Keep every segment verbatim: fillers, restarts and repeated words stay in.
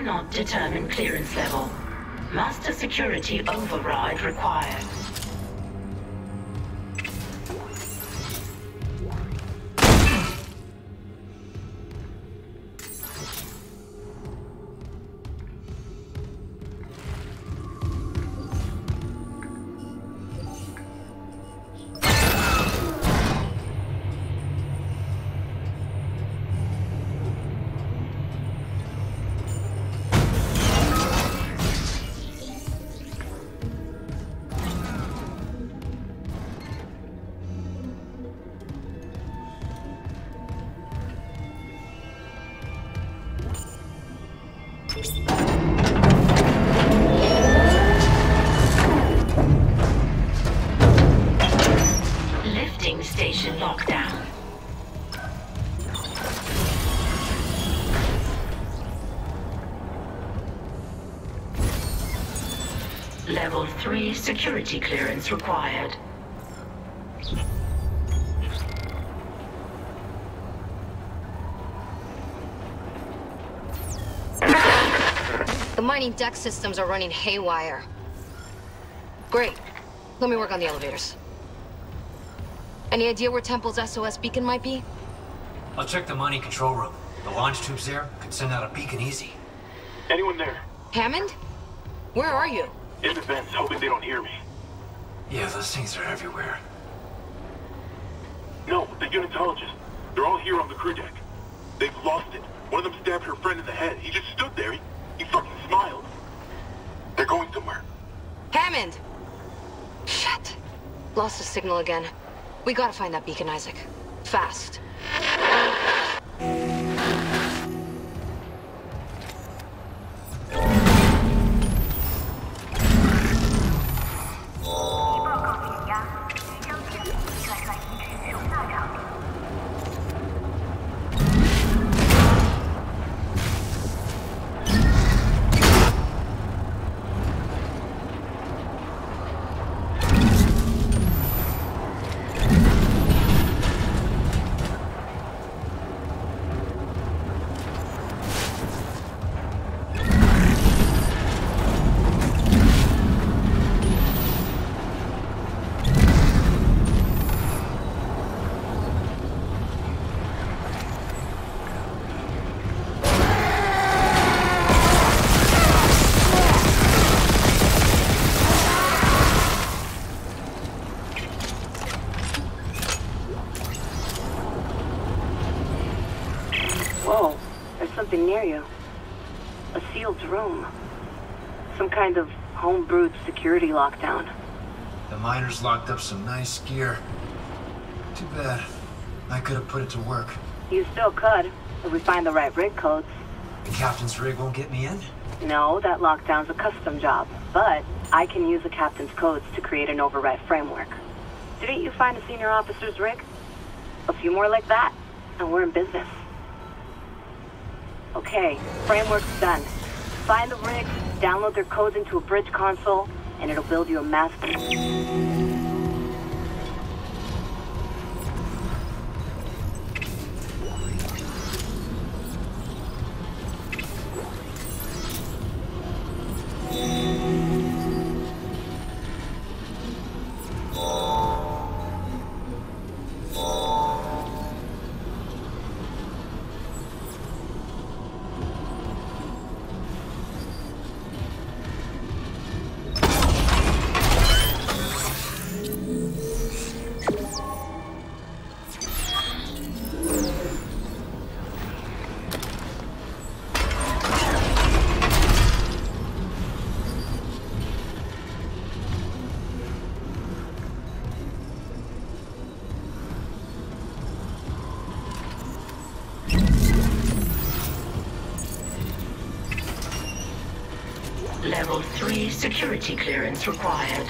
Cannot determine clearance level. Master security override required. Lifting station lockdown. Level three security clearance required. The mining deck systems are running haywire. Great. Let me work on the elevators. Any idea where Temple's S O S beacon might be? I'll check the mining control room. The launch tubes there could send out a beacon easy. Anyone there? Hammond? Where are you? In the vents, hoping they don't hear me. Yeah, those things are everywhere. No, the unitologists. They're all here on the crew deck. They've lost it. One of them stabbed her friend in the head. He just stood there. He, he fucking smiled. They're going somewhere. Hammond! Shit. Lost the signal again. We gotta find that beacon, Isaac. Fast. Whoa, there's something near you. A sealed room. Some kind of home-brewed security lockdown. The miners locked up some nice gear. Too bad. I could have put it to work. You still could, if we find the right rig codes. The captain's rig won't get me in? No, that lockdown's a custom job. But I can use the captain's codes to create an override framework. Didn't you find a senior officer's rig? A few more like that, and we're in business. Okay, framework's done. Find the rigs, download their codes into a bridge console, and it'll build you a master. Level three security clearance required.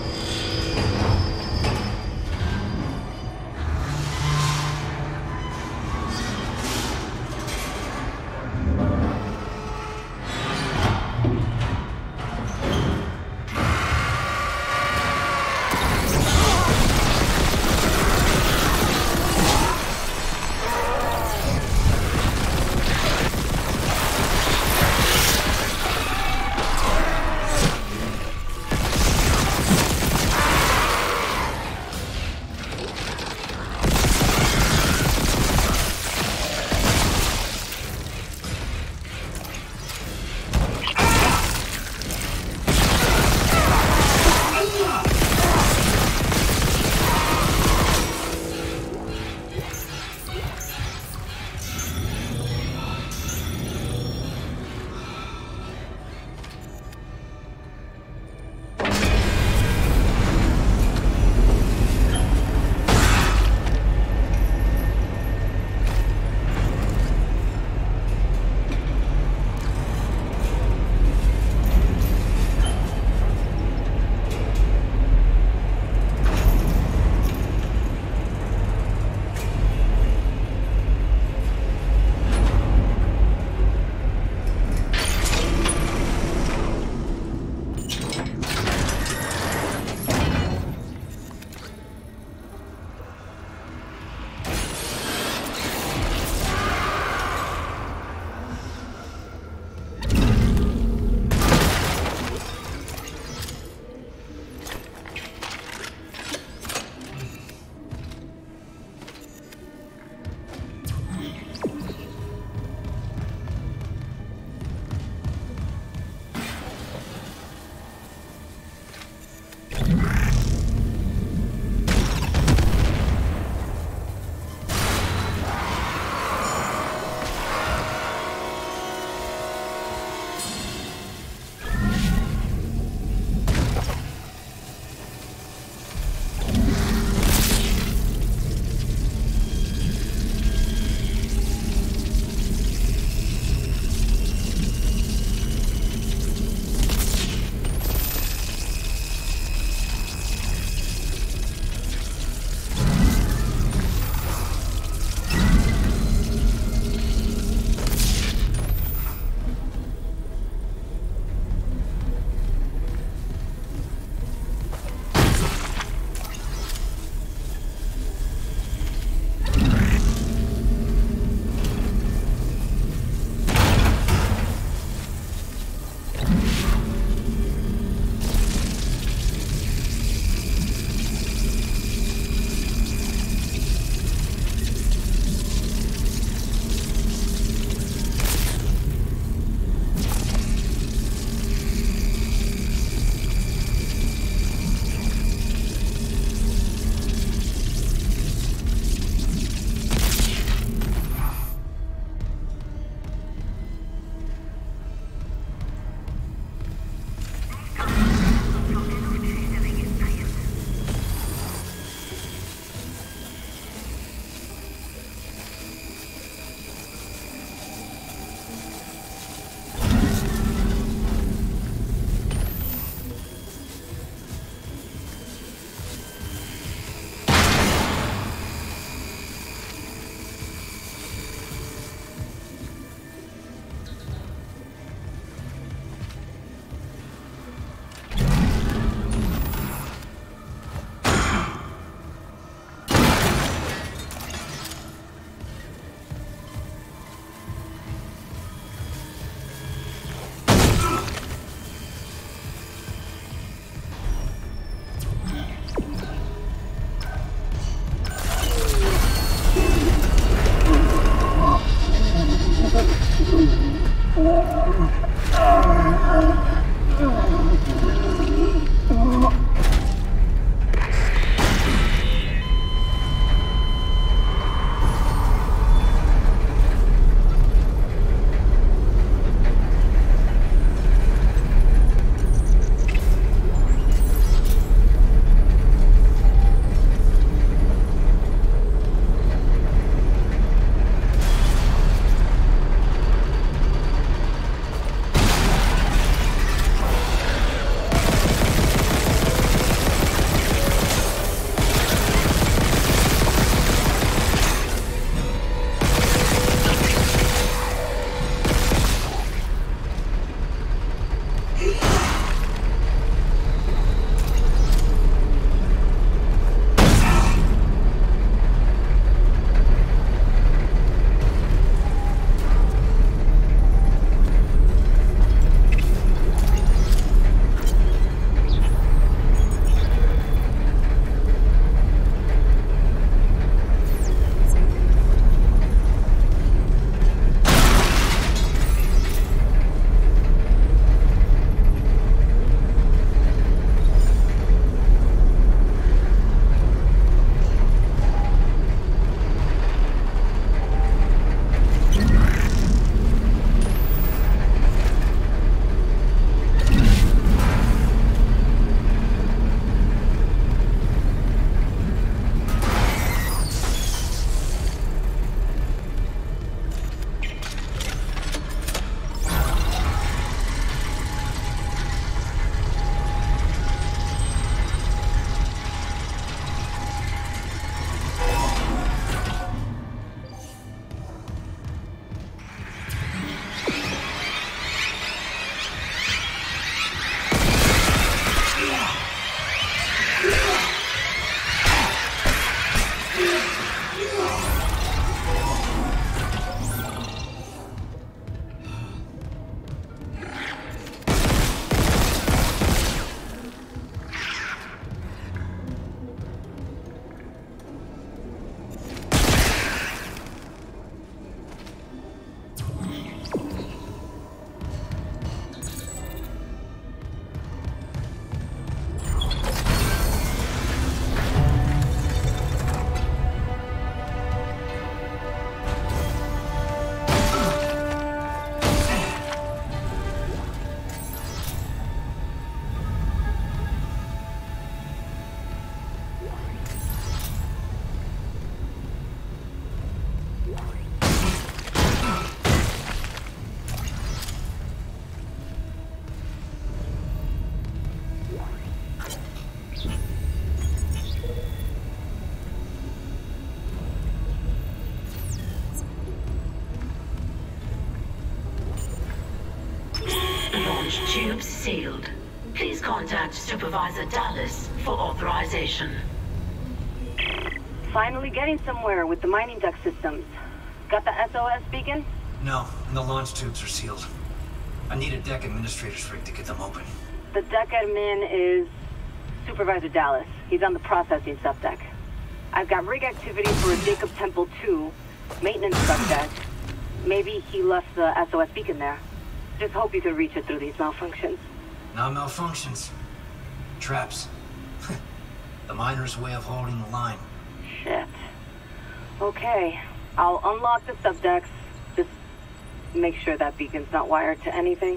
Tubes sealed. Please contact Supervisor Dallas for authorization. Finally getting somewhere with the mining duct systems. Got the S O S beacon? No, and the launch tubes are sealed. I need a deck administrator's rig to get them open. The deck admin is Supervisor Dallas. He's on the processing subdeck. I've got rig activity for a Jacob Temple two, maintenance subdeck. Maybe he left the S O S beacon there. Just hope you can reach it through these malfunctions. Not malfunctions. Traps. The miner's way of holding the line. Shit. Okay. I'll unlock the subdecks. Just make sure that beacon's not wired to anything.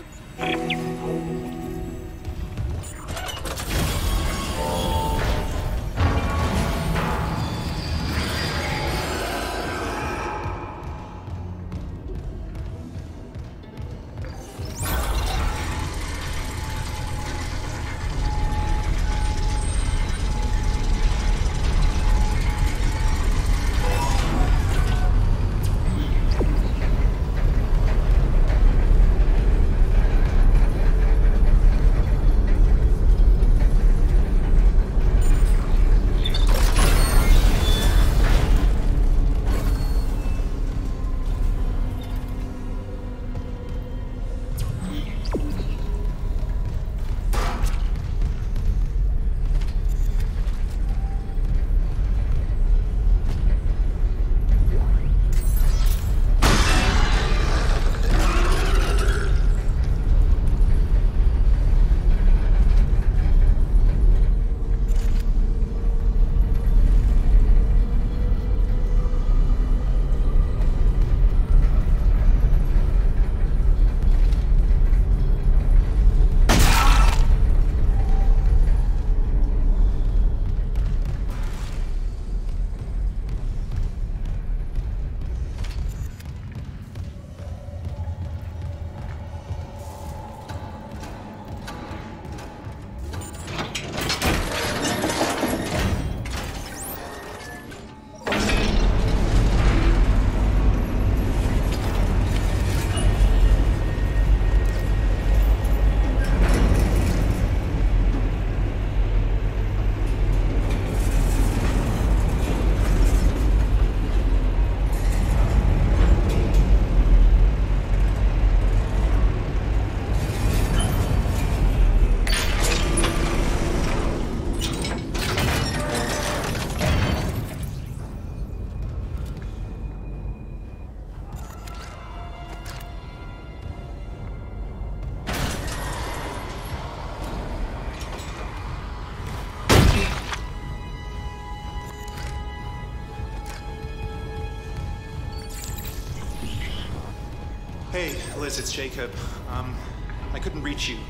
Hey, Liz, it's Jacob. Um, I couldn't reach you.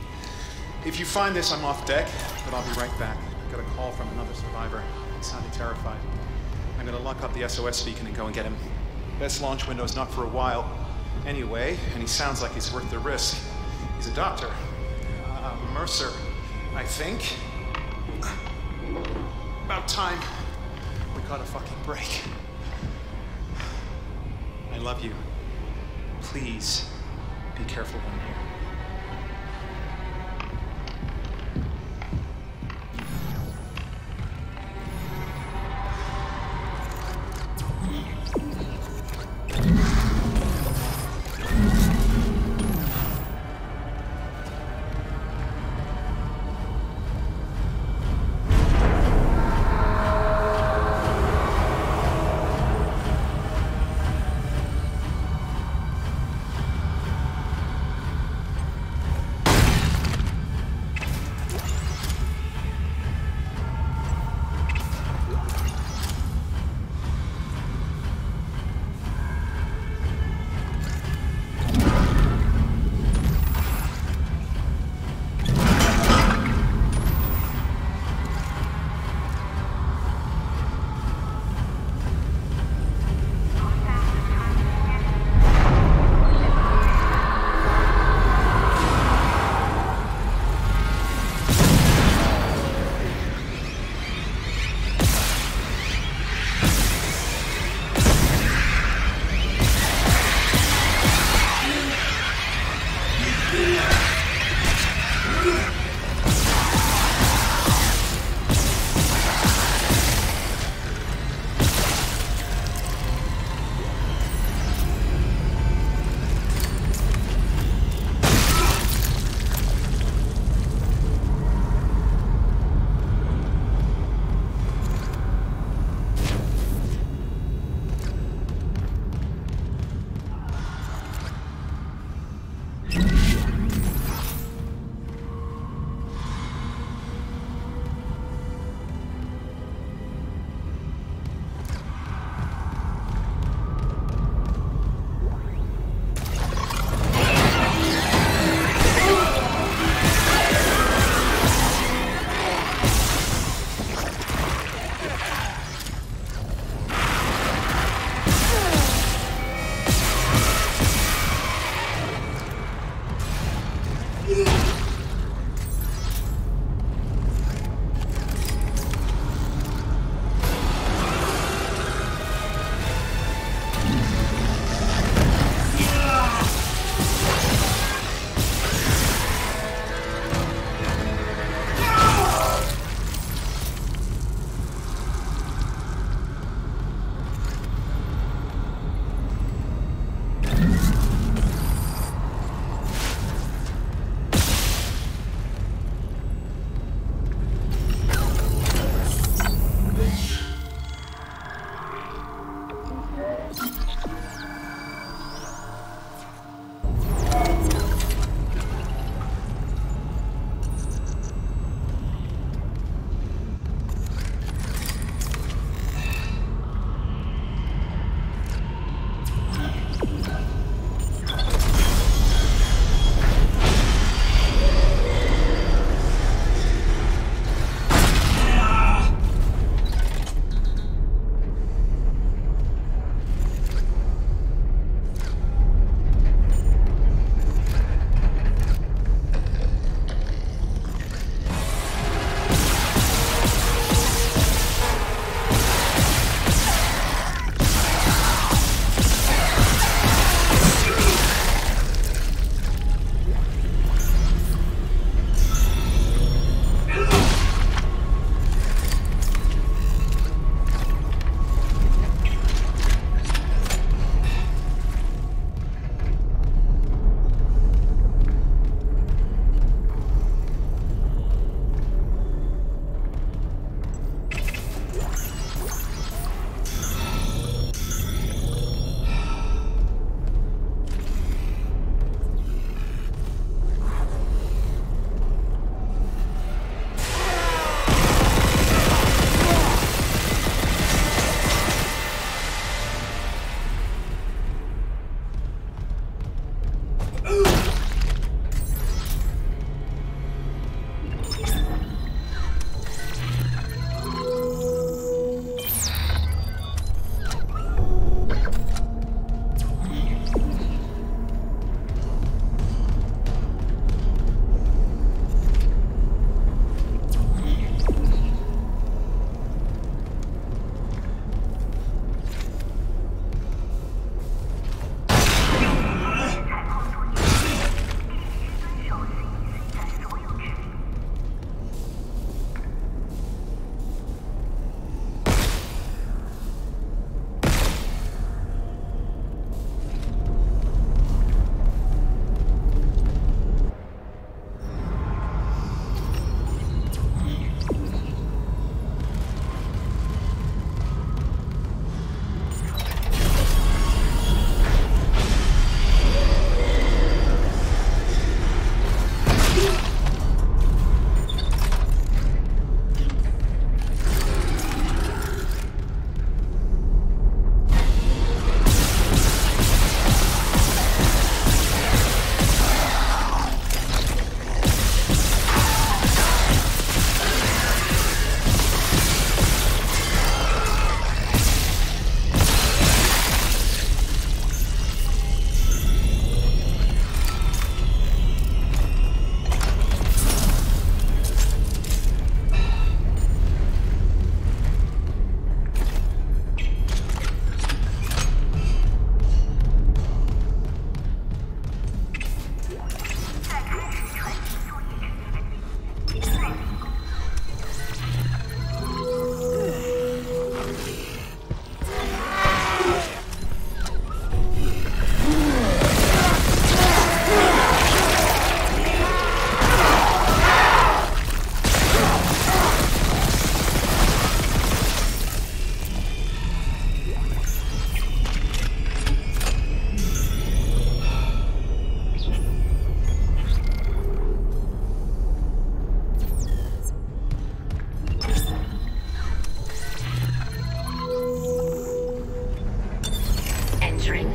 If you find this, I'm off deck, but I'll be right back. I got a call from another survivor. He sounded terrified. I'm gonna lock up the S O S beacon and go and get him. Best launch window's not for a while. Anyway, and he sounds like he's worth the risk. He's a doctor. Uh, Mercer, I think. About time we caught a fucking break. I love you. Please, be careful down here.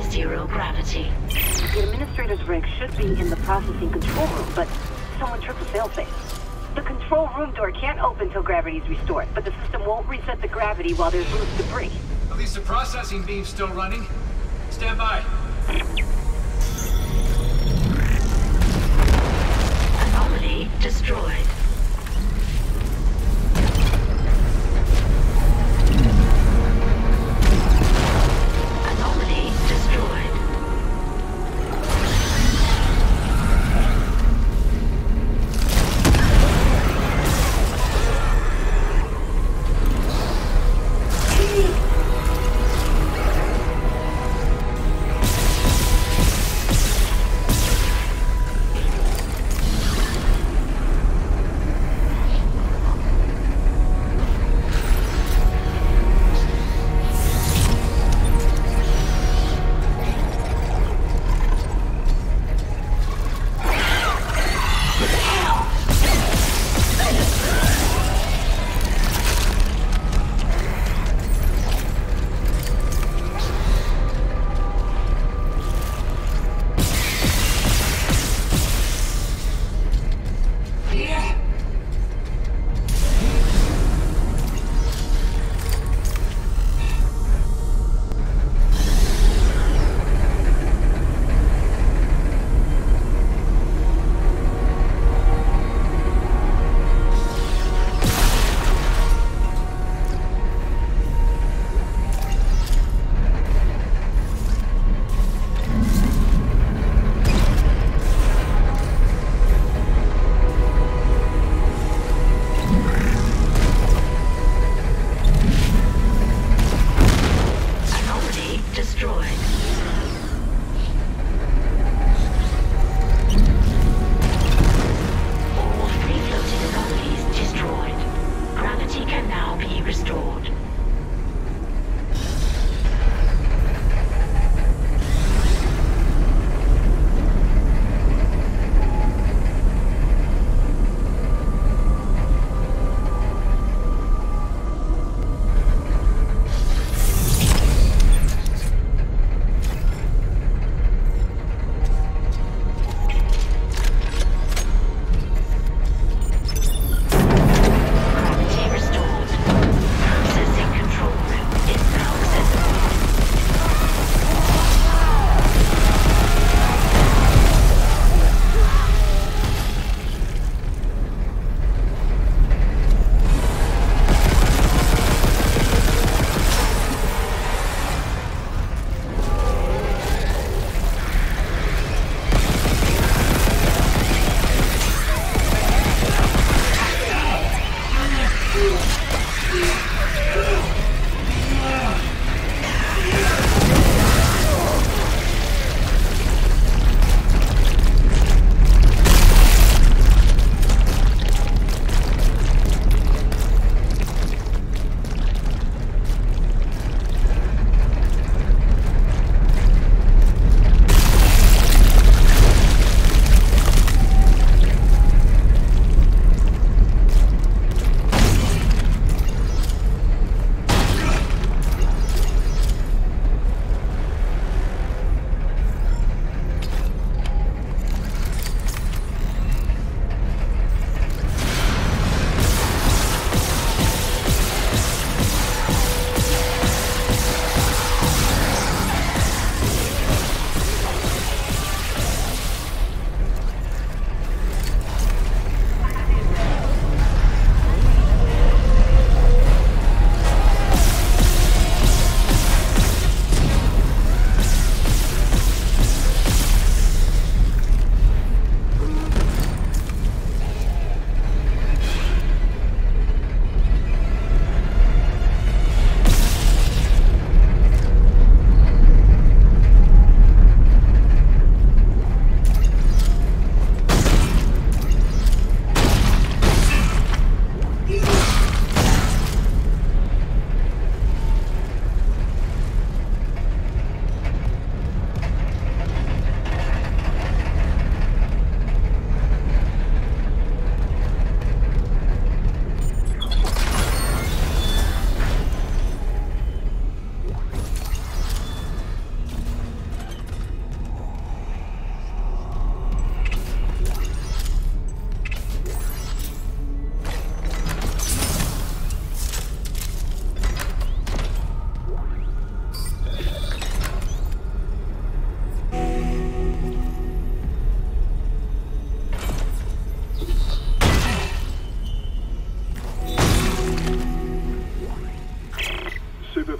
zero gravity. The administrator's rig should be in the processing control room, but someone tripped the failsafe. The control room door can't open till gravity is restored, but the system won't reset the gravity while there's loose debris. At least the processing beam's still running. Stand by. Anomaly destroyed. Anomaly destroyed.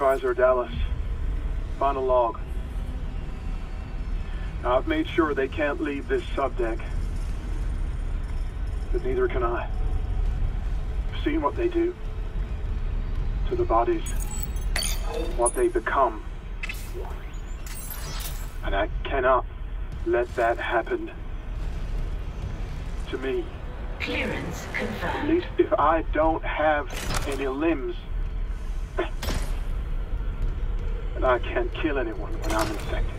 Supervisor Dallas. Final log. Now, I've made sure they can't leave this subdeck. But neither can I. I've seen what they do to the bodies, what they become. And I cannot let that happen to me. Clearance confirmed. At least if I don't have any limbs, and I can't kill anyone when I'm infected.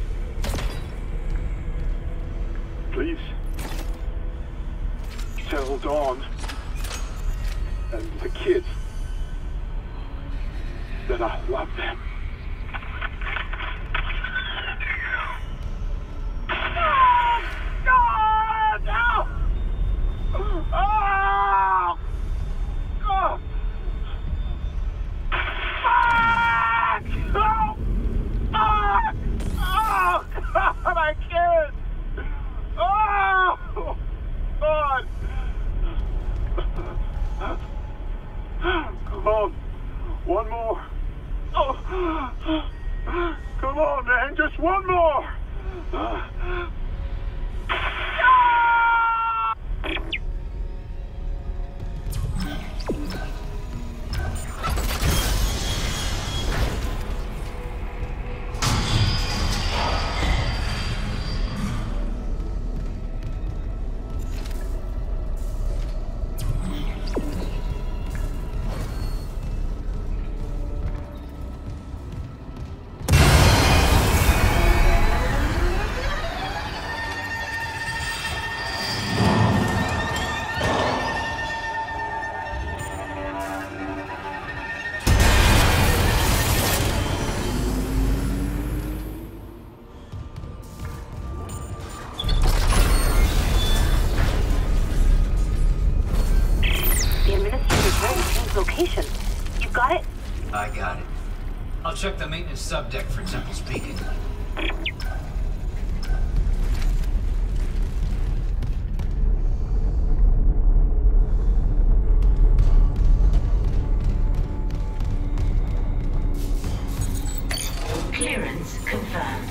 Please, tell Dawn and the kids that I love them. Check the maintenance subdeck for temple speaking. Clearance confirmed.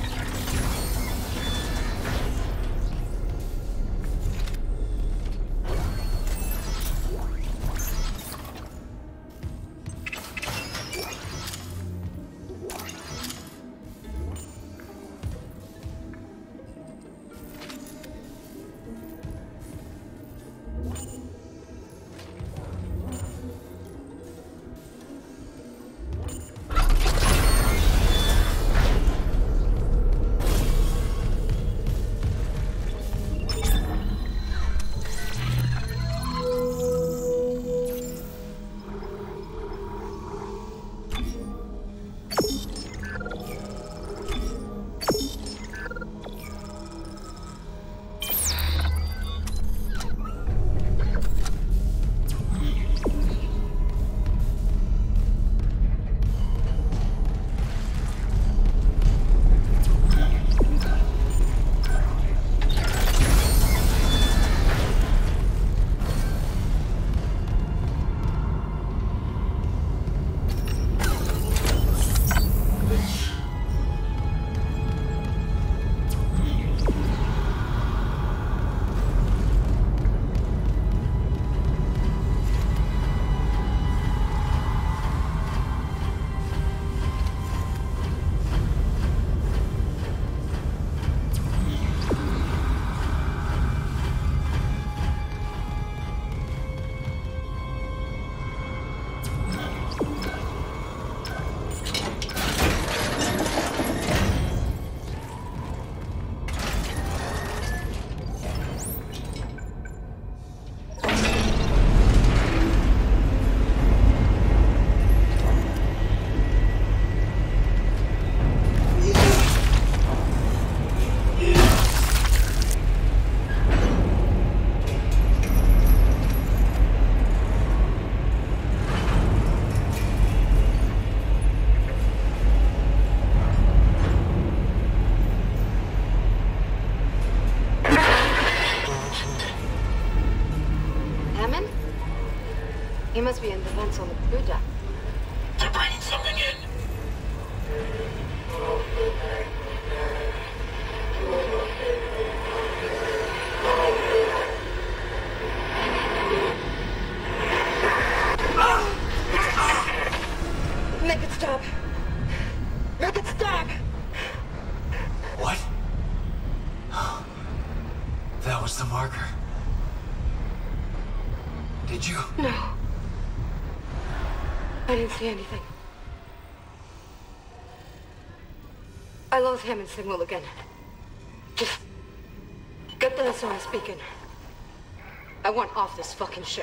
He must be in the vents on the crew deck. They're bringing something in. did you? No. I didn't see anything. I lost Hammond signal again. Just get the S O S beacon. I want off this fucking ship.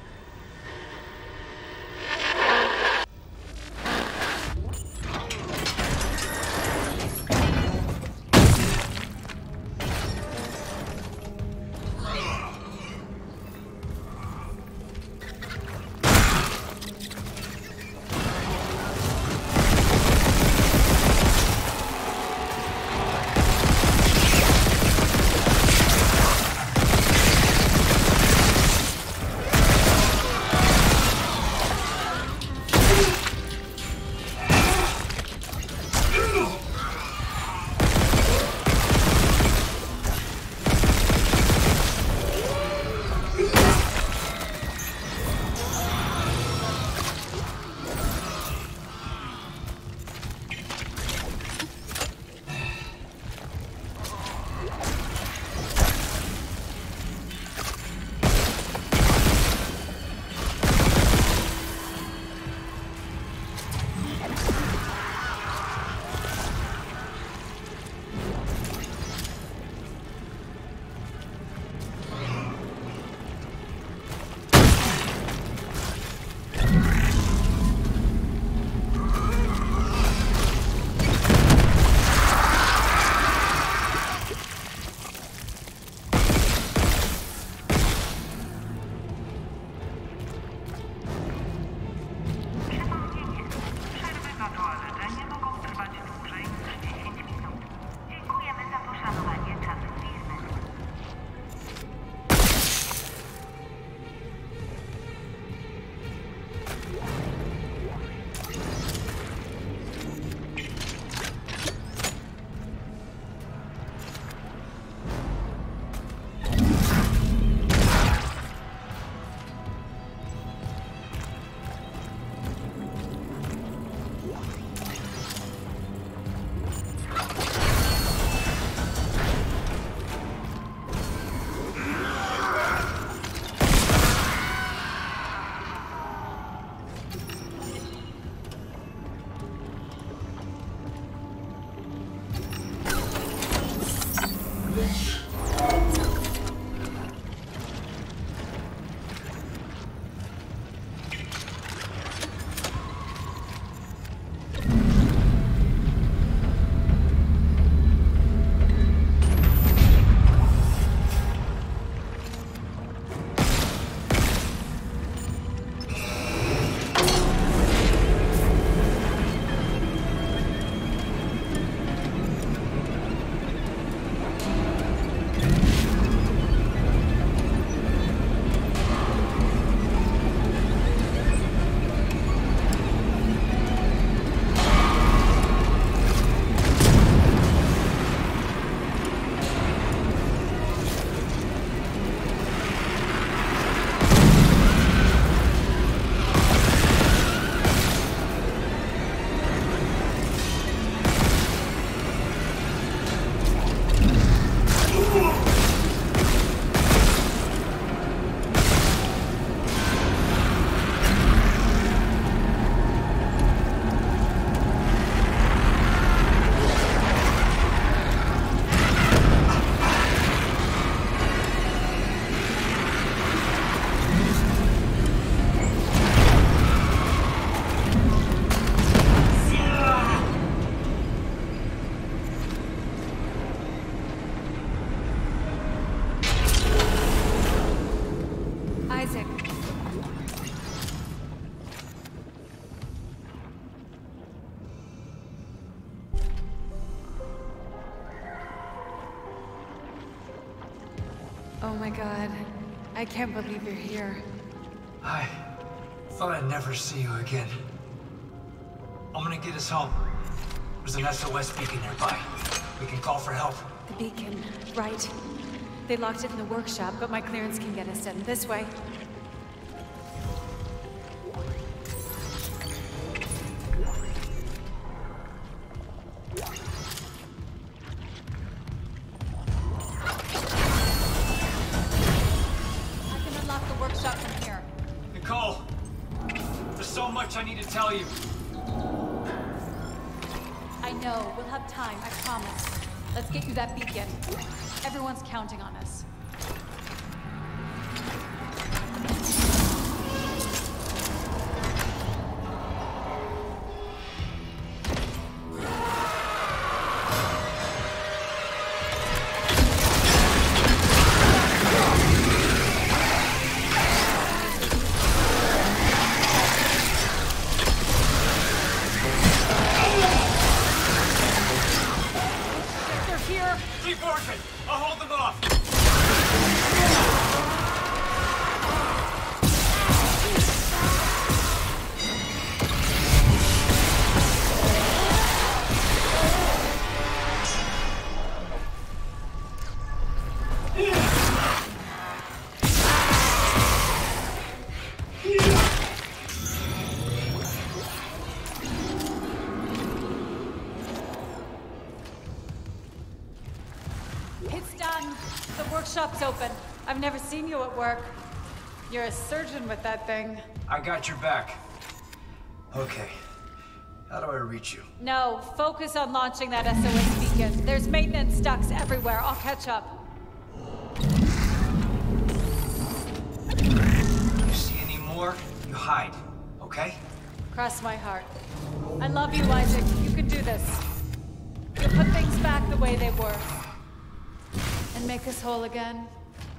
Oh my god. I can't believe you're here. I thought I'd never see you again. I'm gonna get us home. There's an S O S beacon nearby. We can call for help. The beacon, right. They locked it in the workshop, but my clearance can get us in this way. I can unlock the workshop from here. much I need to tell you. I know. We'll have time, I promise. Let's get you that beacon. Everyone's counting on us. Shop's open. I've never seen you at work. You're a surgeon with that thing. I got your back. Okay. How do I reach you? No, focus on launching that S O S beacon. There's maintenance ducts everywhere. I'll catch up. You see any more? You hide, okay? Cross my heart. I love you, Isaac. You can do this. You'll put things back the way they were. And make us whole again.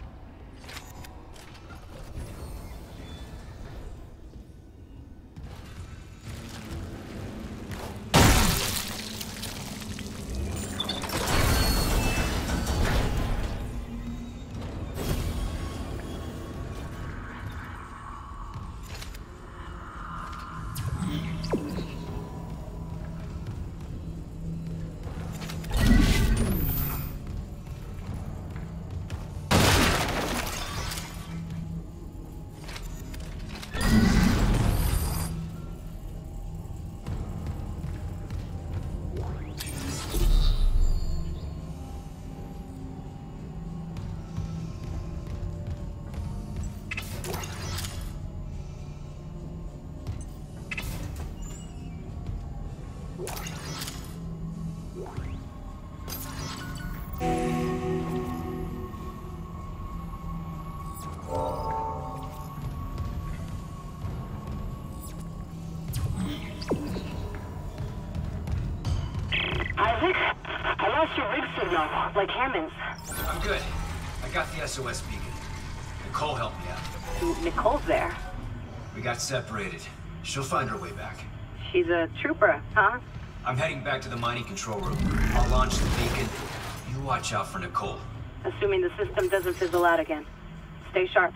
Like Hammond's. I'm good. I got the S O S beacon. Nicole helped me out. Nicole's there. We got separated. She'll find her way back. She's a trooper, huh? I'm heading back to the mining control room. I'll launch the beacon. You watch out for Nicole. Assuming the system doesn't fizzle out again. Stay sharp.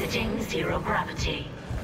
Exiting zero gravity.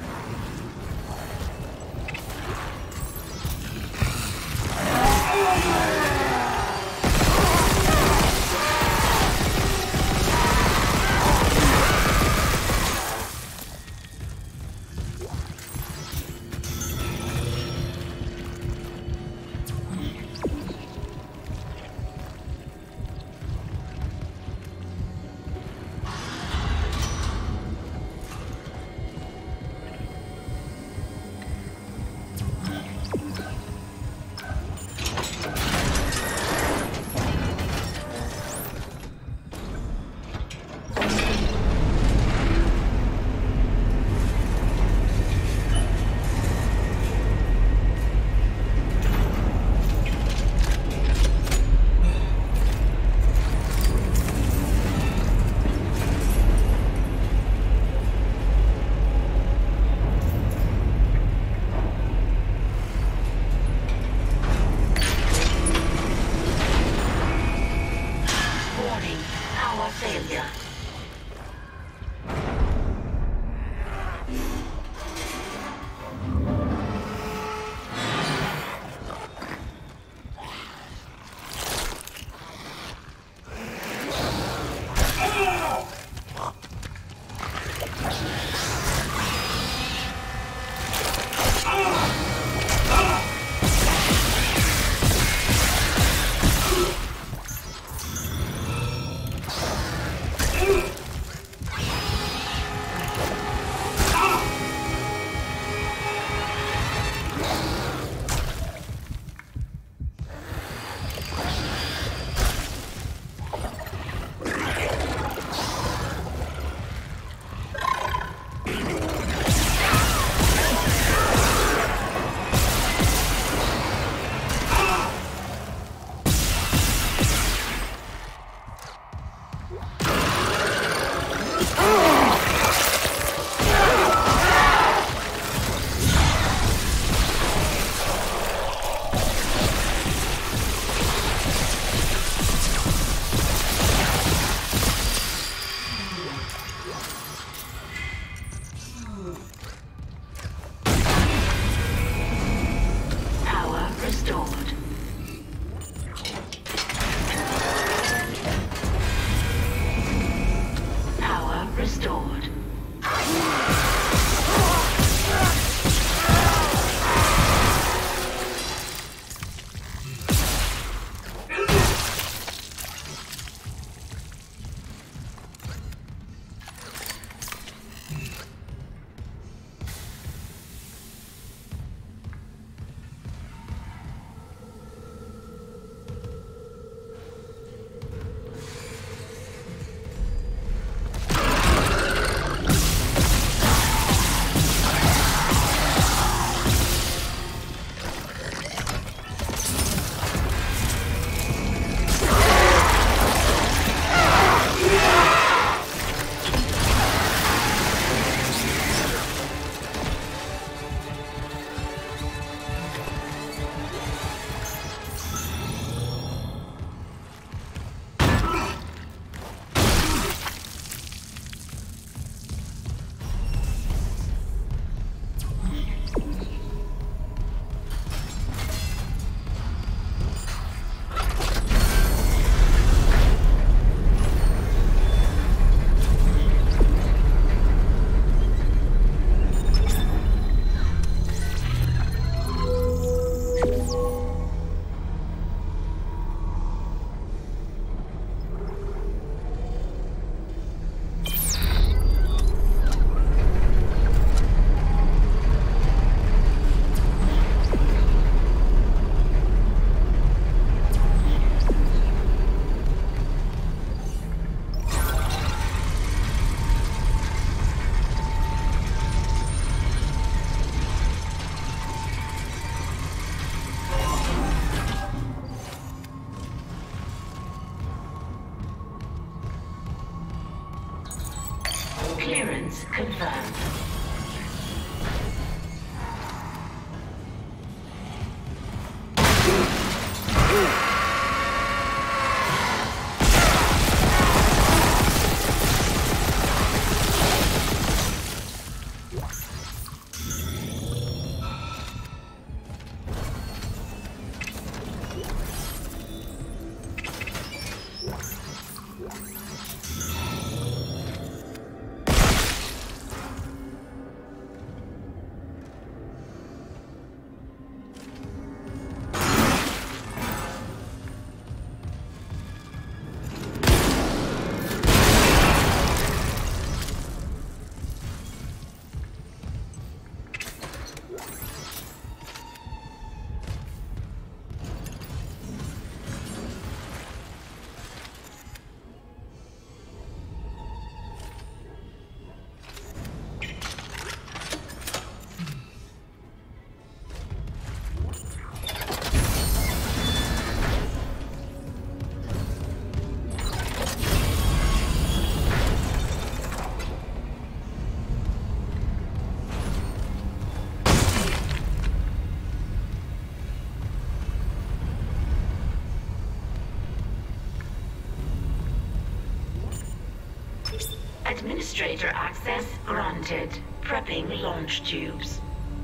Clearance confirmed. Administrator access granted. Prepping launch tubes.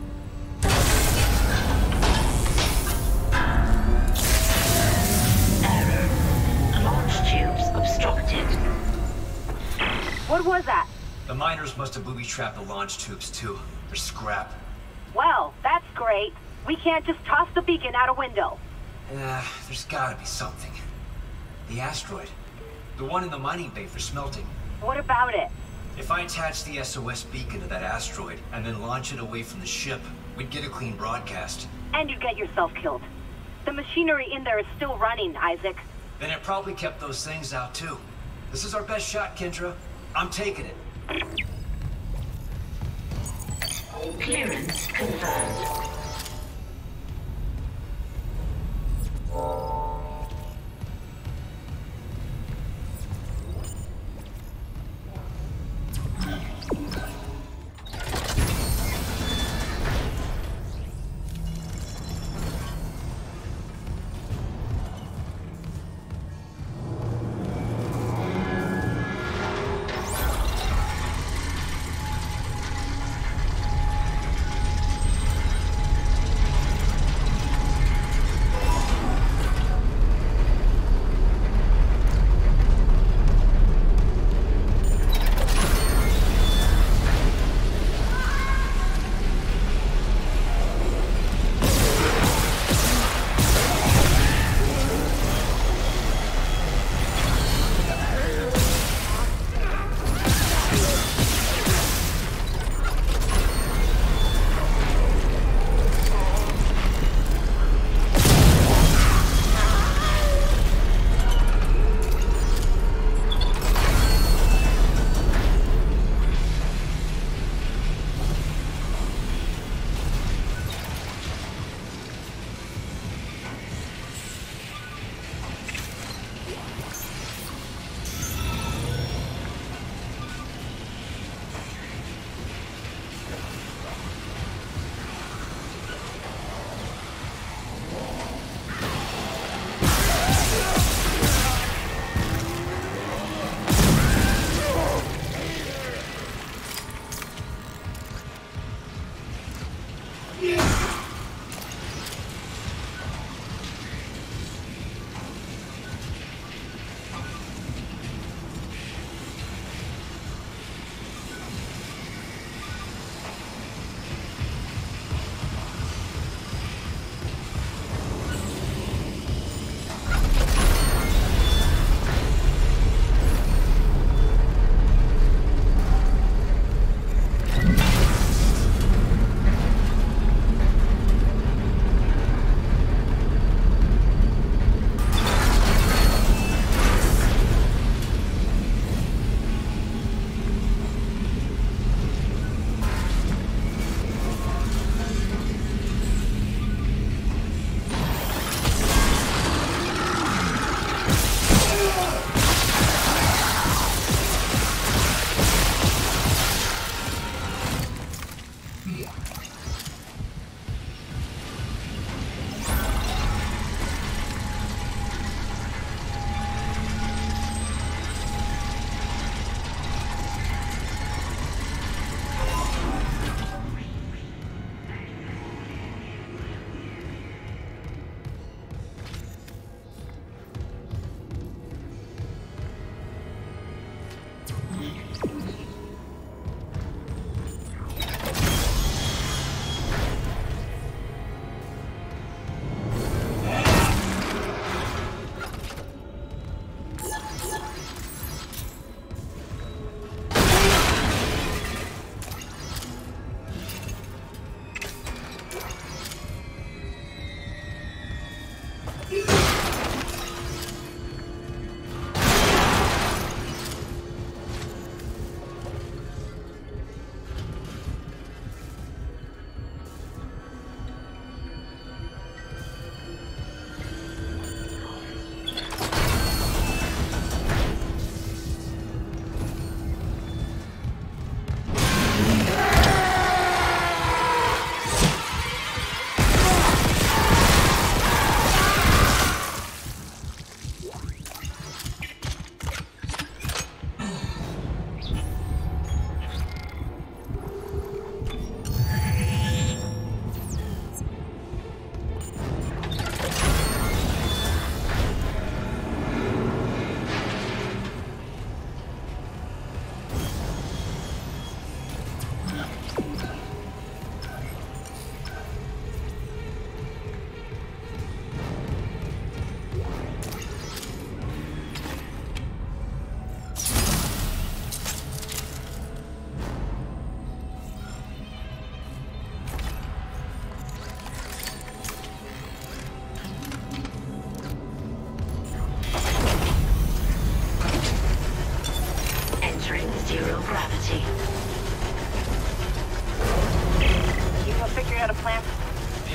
Error. Launch tubes obstructed. What was that? The miners must have booby-trapped the launch tubes, too. They're scrap. Well, that's great. We can't just toss the beacon out a window. Yeah, there's gotta be something. The asteroid. The one in the mining bay for smelting. What about it? If I attach the S O S beacon to that asteroid and then launch it away from the ship, we'd get a clean broadcast. And you'd get yourself killed. The machinery in there is still running, Isaac. Then it probably kept those things out, too. This is our best shot, Kendra. I'm taking it. Clearance confirmed.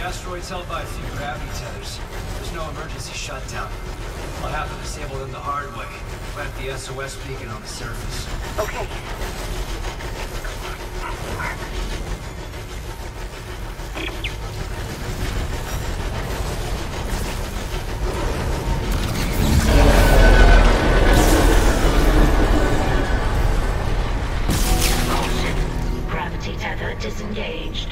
asteroid's held by a few gravity tethers. There's no emergency shutdown. I'll have to disable them the hard way. Plant the S O S beacon on the surface. Okay. Caution. Gravity tether disengaged.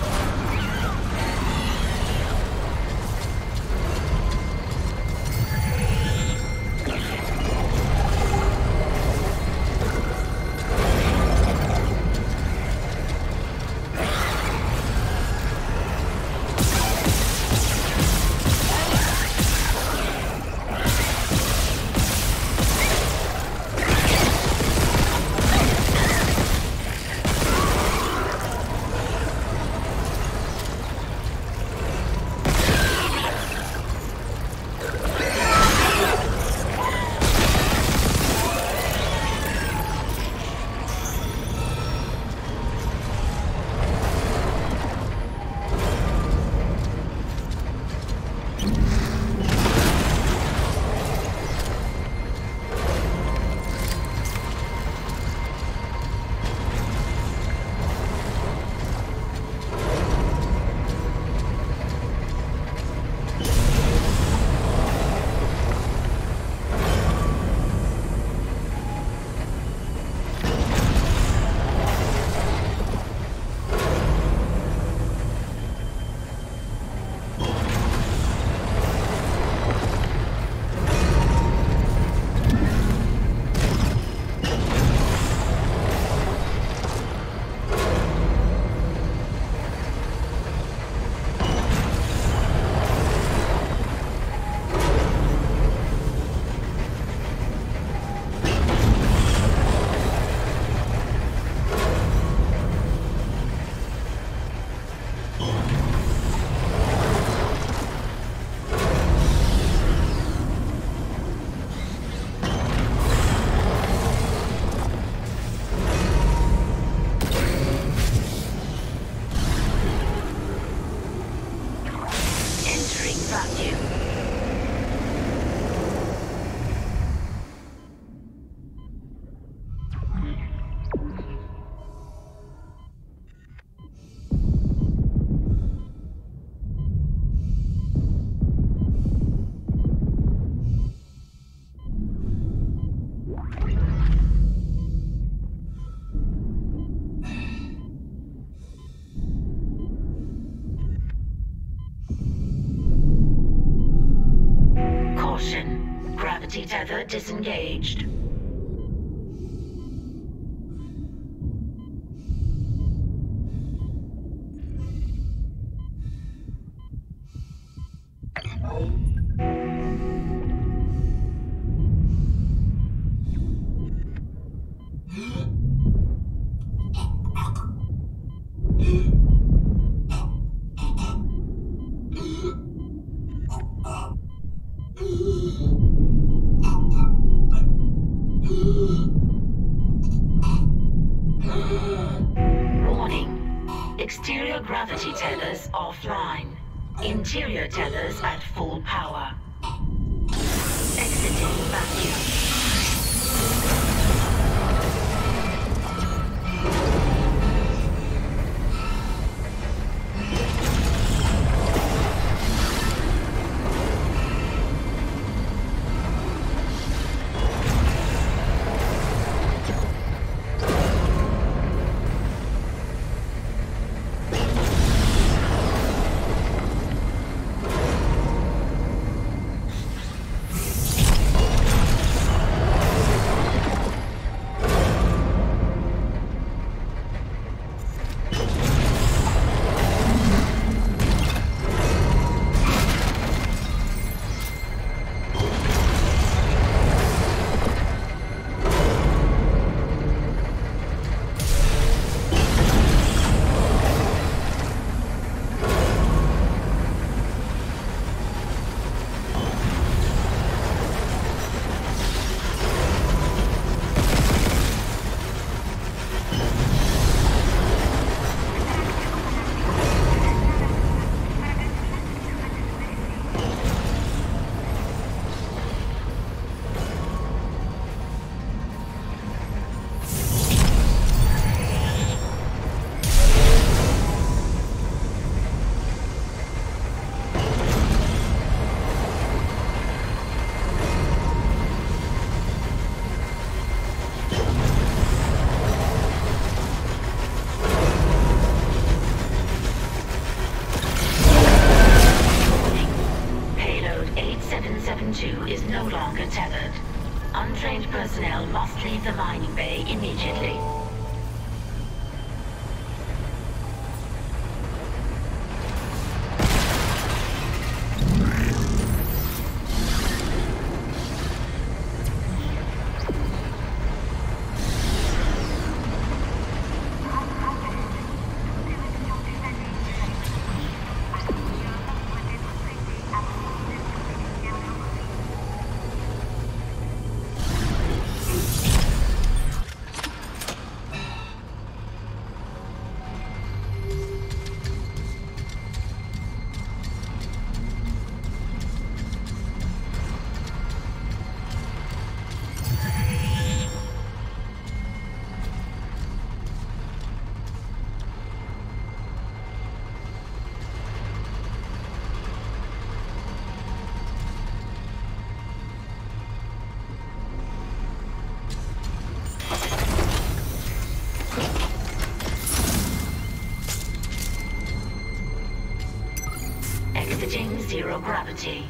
Tether disengaged. Exterior gravity tethers offline. Interior tethers at full power. Exiting vacuum. leave the mining bay immediately. Exiting zero gravity.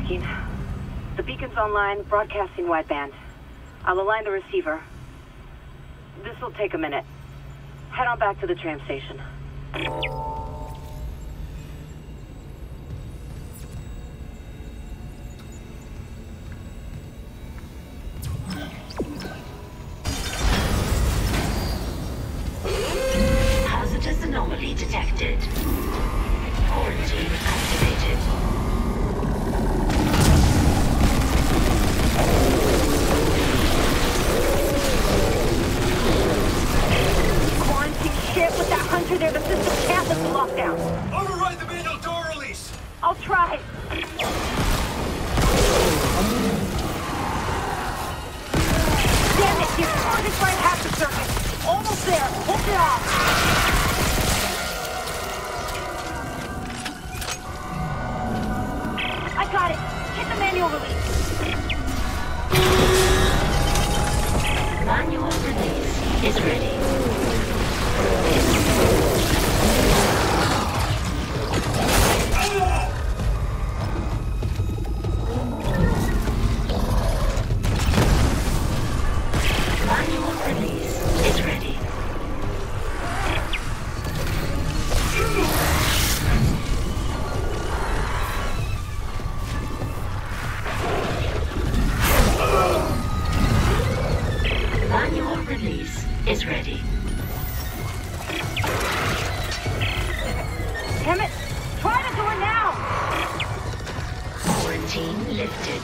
working. The beacon's online, broadcasting wideband. I'll align the receiver. This will take a minute. Head on back to the tram station. Hazardous anomaly detected. Quarantine activated. Shit, with that hunter there, the system can't lift the lockdown. Override the manual door release! I'll try. Damn it, you're farthest right half the circuit. Almost there. Hold it off. I got it. Hit the manual release. Manual release is ready. Manual release is ready. Manual release is ready. Damn it! Try the door now! Quarantine lifted.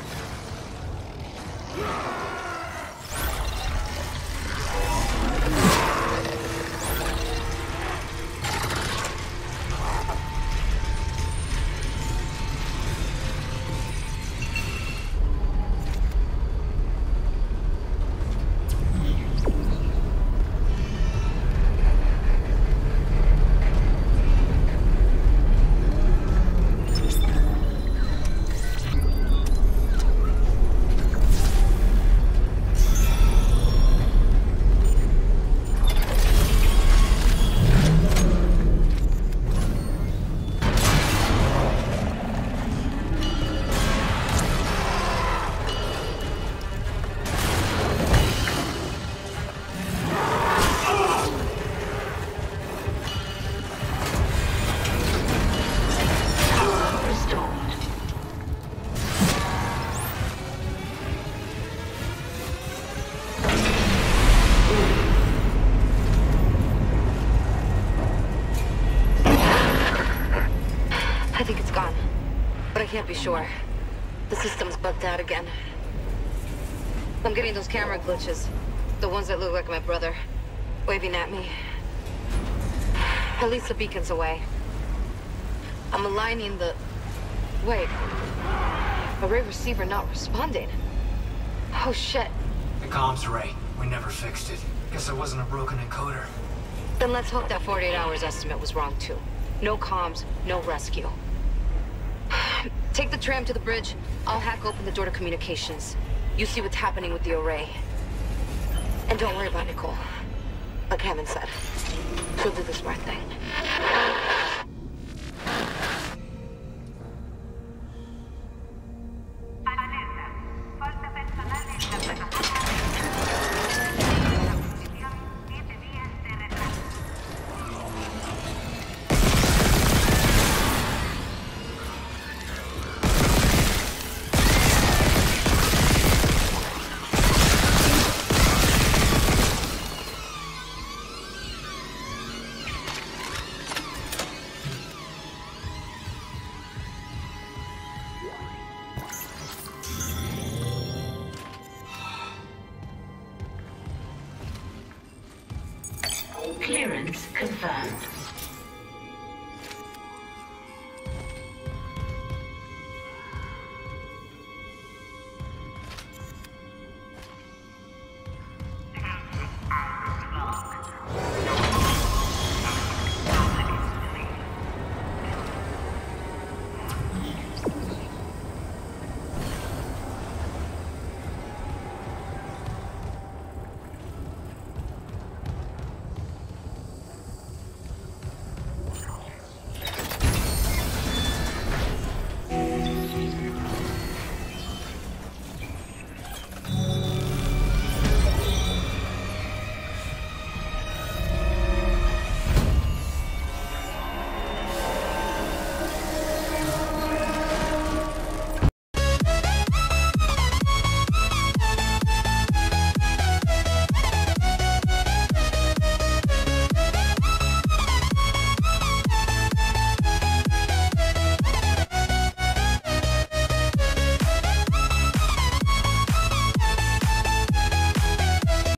I think it's gone, but I can't be sure. The system's bugged out again. I'm getting those camera glitches. The ones that look like my brother, waving at me. At least the beacon's away. I'm aligning the... Wait. Array receiver not responding. Oh, shit. The comms array. We never fixed it. Guess it wasn't a broken encoder. Then let's hope that forty-eight hours estimate was wrong, too. No comms, no rescue. Take the tram to the bridge. I'll hack open the door to communications. You see what's happening with the array. And don't worry about Nicole. Like Hammond said, she'll do the smart thing.